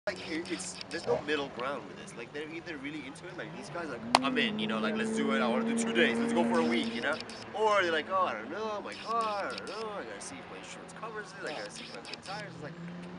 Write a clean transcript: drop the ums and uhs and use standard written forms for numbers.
like there's no middle ground with this. Like they're either really into it, like these guys are like I'm in, you know, like let's do it. I want to do 2 days. Let's go for a week, you know. Or they're like, oh, I don't know, my car, I don't know. I gotta see if my insurance covers it. I gotta see if I have good tires. It's like